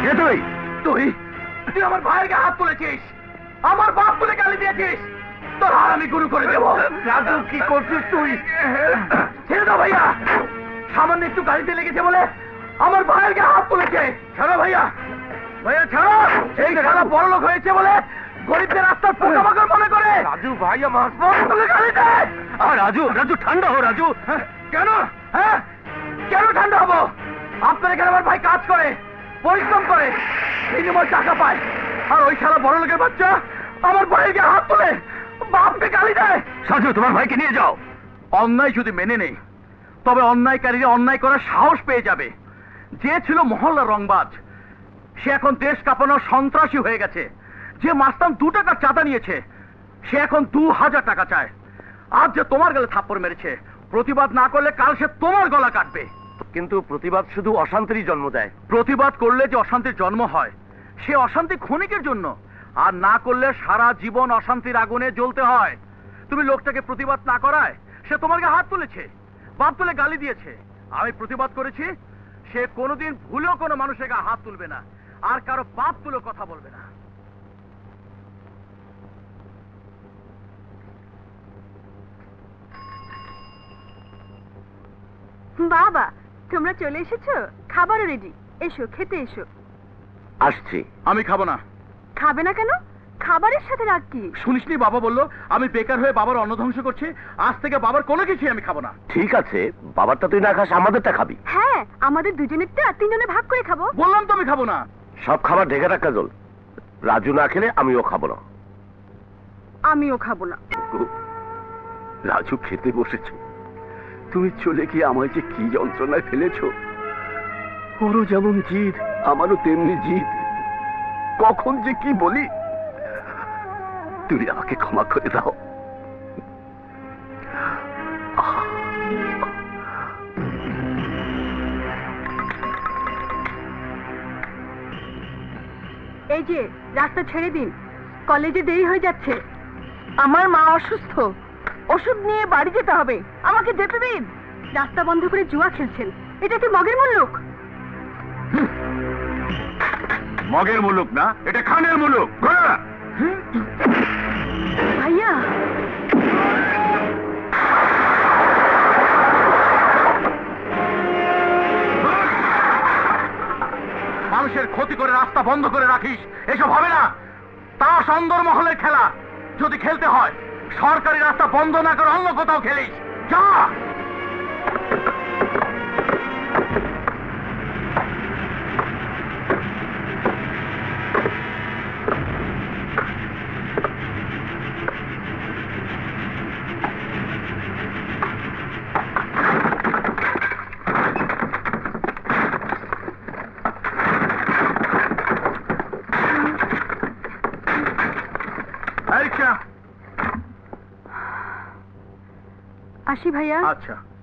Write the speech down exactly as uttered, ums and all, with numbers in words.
তুই তুই তুই আমার ভাইয়ের গায়ে হাত তুলেছিস, আমার বাপ বলে গালি দিয়েছিস, তোর আর আমি গুরু করে দেবো। রাজু কি করছিস তুই? ছেড়ে দাও ভাইয়া, সামান্য একটু গাড়িতে লেগেছে বলে আমার ভাইয়ের গায়ে হাত তুলেছে। ছাড়ো ভাইয়া, ভাইয়া ছাড়ো। এই সারা বড় লোক হয়েছে বলে গরিবদের রাস্তার পোকামাকড় মনে করে। রাজু ভাই আমার তোকে গালি দেয়। আর রাজু রাজু ঠান্ডা হো রাজু। কেন? হ্যাঁ কেন ঠান্ডা হবো? আপনার এখানে আমার ভাই কাজ করে, পরিশ্রম করে, বিনিময় টাকা পায়, আর ওই সারা বড় লোকের বাচ্চা আমার ভাইয়ের গায়ে হাত তুলে বাপকে গালি দেয়। সাজু তোমার ভাইকে নিয়ে যাও। অন্যায় যদি মেনে নেই তবে অন্যায়কারীরা অন্যায় করার সাহস পেয়ে যাবে। যে ছিল মহল্লার রংবাজ সে এখন দেশ কাঁপানোর সন্ত্রাসী হয়ে গেছে। যে মাস্তান দু টাকার চাঁদা নিয়েছে সে এখন দু হাজার টাকা চায়। আজ যে তোমার গলে থাপ্পড় মেরেছে, প্রতিবাদ না করলে কাল সে তোমার গলা কাটবে। কিন্তু প্রতিবাদ শুধু অশান্তির জন্ম দেয়। প্রতিবাদ করলে যে অশান্তির জন্ম হয় সে অশান্তি ক্ষণিকের জন্য, আর না করলে সারা জীবন অশান্তির আগুনে জ্বলতে হয়। তুমি লোকটাকে প্রতিবাদ না করায় সে তোমার গায়ে হাত তুলেছে, বাপ তুলে গালি দিয়েছে। আমি প্রতিবাদ করেছি, সে কোনোদিন ভুলেও কোনো মানুষের গায়ে হাত তুলবে না, আর কারো বাপ তুলে কথা বলবে না। বাবা তোমরা চলে এসেছো, খাবারও রেডি, এসো খেতে এসো। আসছি। আমি খাবো না। খাবে না কেন? খাবারের সাথে রাগ কি? শুনিসনি বাবা বললো আমি বেকার হয়ে বাবার অন্ন ধ্বংস করছি, আজ থেকে বাবার কোনো কিছুই আমি খাবো না। ঠিক আছে, বাবারটা তুই না খাস, আমাদেরটা খাবি। হ্যাঁ আমাদের দুজনেরটা তিনজনে ভাগ করে খাবো। বললাম তো আমি খাবো না। সব খাবার ঢেকে রাখা জল। রাজু না খেলে আমিও খাবো না। আমিও খাবো না। রাজু খেতে বসেছে, তুমি চলে গিয়ে আমায় যে কি যন্ত্রণায় ফেলেছ। ওরও যেমন জিদ, আমারও তেমনি জিদ। কখন যে কি বলি, তুমি আমাকে ক্ষমা করে দাও। এই যে রাস্তা ছেড়ে দিন, কলেজে দেরি হয়ে যাচ্ছে। আমার মা অসুস্থ, ওষুধ নিয়ে বাড়ি যেতে হবে, আমাকে যেতে দিন। রাস্তা বন্ধ করে জুয়া খেলছেন, এটা কি মগের মুল্লুক? মগের মুলুক না, এটা খানের মুলুক। ভাইয়া মানুষের ক্ষতি করে রাস্তা বন্ধ করে রাখিস, এসব হবে না। তা সুন্দর মহলের খেলা, যদি খেলতে হয় সরকারি রাস্তা বন্ধ না করে অন্য কোথাও খেলিস। যা। আসি ভাইয়া। আচ্ছা।